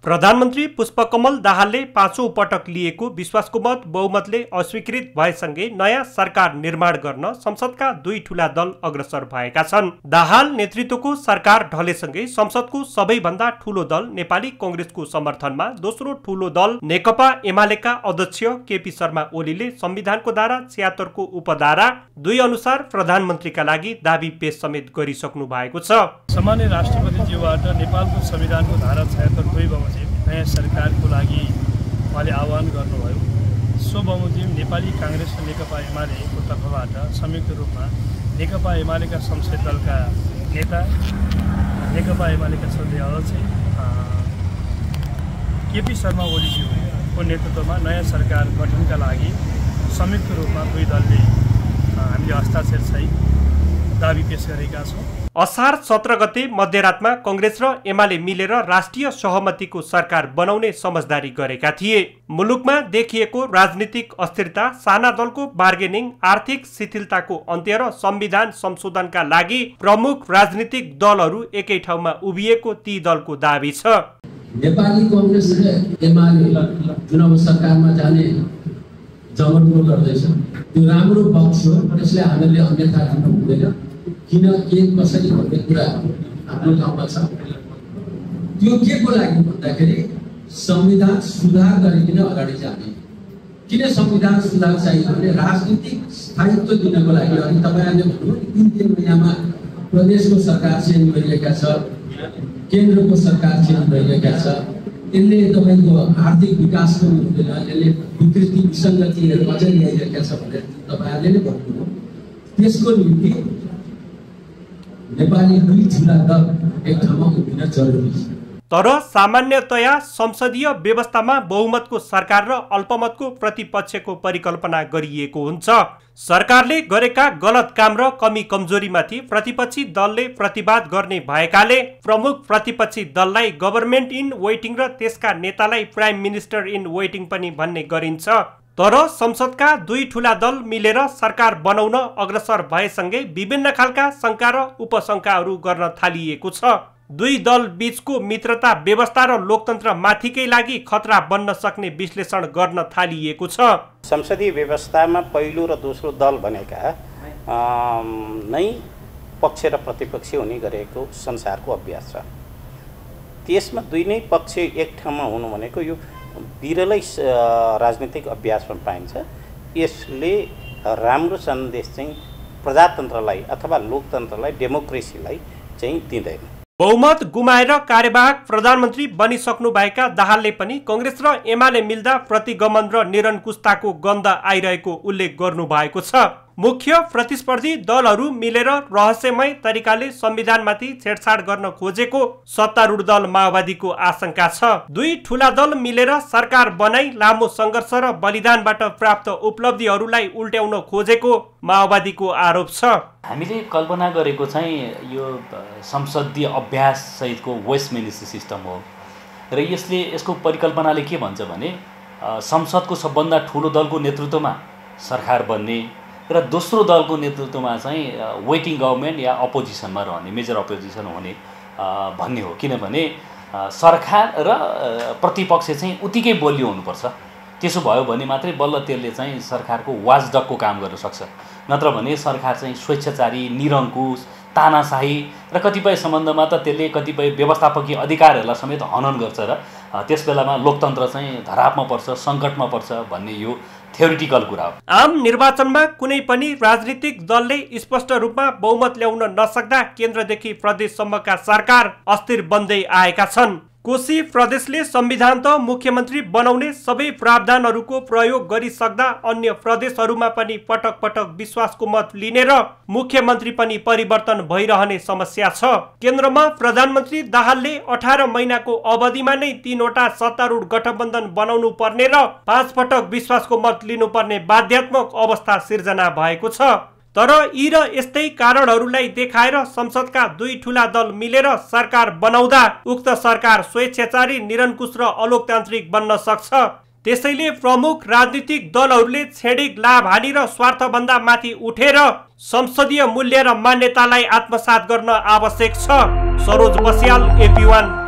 प्रधानमन्त्री पुष्पकमल दाहालले पाँचौं पटक लिएको विश्वासको मत बहुमतले अस्वीकृत भएसँगै नयाँ सरकार निर्माण गर्न संसदका दुई ठूला दल अग्रसर भएका छन्। दाहाल नेतृत्वको सरकार ढलेसँगै संसदको सबैभन्दा ठूलो दल नेपाली कांग्रेसको समर्थनमा दोस्रो ठूलो दल नेकपा एमालेका अध्यक्ष केपी शर्मा ओलीले संविधानको धारा 76 को उपधारा 2 अनुसार प्रधानमन्त्रीका लागि दाबी पेश समेत गरिसक्नु भएको छ। सामान्य राष्ट्रपतिज्यूबाट नेपालको संविधानको धारा 76 बमोजिम नयाँ सरकारको लागि उहाँले आह्वान गर्नुभयो। सो बमोजिम नेपाली कांग्रेस र नेकपा एमालेको तर्फबाट संयुक्त रूपमा नेकपा एमालेका संसदीय दलका नेता, नेकपा एमालेका संसदीय अध्यक्ष केपी शर्मा ओलीज्यूको नेतृत्वमा नयाँ सरकार गठनका लागि संयुक्त रूपमा दुई दलले हामीले हस्ताक्षर सहित दाबी पेश गरेका छौँ। असार 17 गते मध्यरातमा कांग्रेस र एमाले मिलेर राष्ट्रिय सहमतिको सरकार बनाउने समझदारी गरेका थिए। मुलुकमा देखिएको राजनीतिक अस्थिरता, साना दलको बार्गेनिङ, आर्थिक शिथिलताको अन्त्य र संविधान संशोधनका लागि प्रमुख राजनीतिक दलहरू एकै ठाउँमा उभिएको ती दलको दाबी छ। नेपाली कांग्रेस र एमाले जुन अब सरकारमा जाने जमर्को गर्दैछ त्यो राम्रो पक्ष हो, त्यसले हामीले अन्यथा दिनु हुँदैन। किन के कसरी भन्ने कुरा हाम्रो ठाउँमा छ। त्यो के को लागि भन्दाखेरि संविधान सुधार गरिकन अगाडि जाने। किन संविधान सुधार चाहियो भने राजनीतिक स्थायित्व दिनको लागि। अनि तपाईहरुले भन्नुभयो 3 महिनामा प्रदेशको सरकार चेन्ज भइरहेका छ, केन्द्रको सरकार चेन्ज भइरहेका छ। यसले तपाईको आर्थिक विकास पनि हुँदैन, यसले विकृति विसंगतिहरु अझै ल्याइरहेका छ भनेर तपाईहरुले नै भन्नुभयो। त्यसको निम्ति नेपाली दुई ठूला दल एक ठाउँमा उभिन जरुरी छ। तर सामान्यतया संसदीय व्यवस्थामा बहुमतको सरकार र अल्पमतको प्रतिपक्षको परिकल्पना गरिएको हुन्छ। सरकारले गरेका गलत काम र कमी कमजोरीमाथि प्रतिपक्षी दलले प्रतिवाद गर्ने भएकाले प्रमुख प्रतिपक्षी दललाई गभर्नमेन्ट इन वेटिङ र त्यसका नेतालाई प्राइम मिनिस्टर इन वेटिङ पनि भन्ने गरिन्छ। तर संसदका दुई ठूला दल मिलेर सरकार बनाउन अग्रसर भएसँगै विभिन्न खालका शंका र उपशंकाहरू गर्न थालिएको छ। दुई दल बीचको मित्रता व्यवस्था र लोकतन्त्र माथिकै लागि खतरा बन्न सक्ने विश्लेषण गर्न थालिएको छ। संसदीय व्यवस्थामा पहिलो र दोस्रो दल भनेका नै पक्ष र प्रतिपक्ष हुने गरेको संसारको अभ्यास छ। त्यसमा दुई नै पक्ष एक ठाउँमा हुनु भनेको यो विरलै राजनीतिक अभ्यासमा पाइन्छ। यसले राम्रो सन्देश चाहिँ प्रजातन्त्रलाई अथवा लोकतन्त्रलाई, डेमोक्रेसीलाई चाहिँ दिँदैन। बहुमत गुमाएर कार्यवाहक प्रधानमन्त्री बनिसक्नु भएका दाहालले पनि कांग्रेस र एमाले मिल्दा प्रतिगमन र निरङ्कुशताको गन्ध आइरहेको उल्लेख गर्नु भएको छ। मुख्य प्रतिस्पर्धी दलहरू मिलेर रहस्यमय तरिकाले संविधानमाथि छेडछाड गर्न खोजेको सत्तारूढ दल माओवादीको आशंका छ। दुई ठूला दल मिलेर सरकार बनाई लामो संघर्ष र बलिदानबाट प्राप्त उपलब्धिहरूलाई उल्ट्याउन खोजेको माओवादीको आरोप छ। हामीले कल्पना गरेको चाहिँ यो संसदीय अभ्यास सहितको वेस्टमिनिस्टर सिस्टम हो र यसको परिकल्पनाले के भन्छ भने संसदको सबभन्दा ठूलो दलको नेतृत्वमा सरकार बन्ने र दोस्रो दलको नेतृत्वमा चाहिँ वेटिङ गभर्नमेन्ट या अपोजिसनमा रहने, मेजर अपोजिसन हुने भन्ने हो। किनभने सरकार र प्रतिपक्ष चाहिँ उत्तिकै बलियो हुनुपर्छ। त्यसो भयो भने मात्रै बल्ल त्यसले चाहिँ सरकारको वाचडगको काम गर्न सक्छ। नत्र भने सरकार चाहिँ स्वेच्छाचारी, निरङ्कुश, तानाशाही र कतिपय सम्बन्धमा त त्यसले कतिपय व्यवस्थापकीय अधिकारहरूलाई समेत हनन गर्छ र त्यस बेलामा लोकतन्त्र चाहिँ धरापमा पर्छ, सङ्कटमा पर्छ भन्ने यो थ्योरिटिकल कुरा हो। आम निर्वाचनमा कुनै पनि राजनीतिक दलले स्पष्ट रूपमा बहुमत ल्याउन नसक्दा केन्द्रदेखि प्रदेशसम्मका सरकार अस्थिर बन्दै आएका छन्। कोशी प्रदेशले संविधान त मुख्यमन्त्री बनाउने सबै प्रावधानहरूको प्रयोग गरिसक्दा अन्य प्रदेशहरूमा पनि पटक पटक विश्वासको मत लिने र मुख्यमन्त्री पनि परिवर्तन भइरहने समस्या छ। केन्द्रमा प्रधानमन्त्री दाहालले 18 महिनाको अवधिमा नै 3 वटा सत्तारूढ गठबन्धन बनाउनु पर्ने र 5 पटक विश्वासको मत लिनुपर्ने बाध्यात्मक अवस्था सिर्जना भएको छ। तर यी र यस्तै कारणहरूलाई देखाएर संसदका दुई ठूला दल मिलेर सरकार बनाउँदा उक्त सरकार स्वेच्छाचारी, निरङ्कुश र अलोकतान्त्रिक बन्न सक्छ। त्यसैले प्रमुख राजनीतिक दलहरूले छेडिक लाभ हानि र स्वार्थभन्दा माथि उठेर संसदीय मूल्य र मान्यतालाई आत्मसात गर्न आवश्यक छ। सरोज बस्याल, AP1।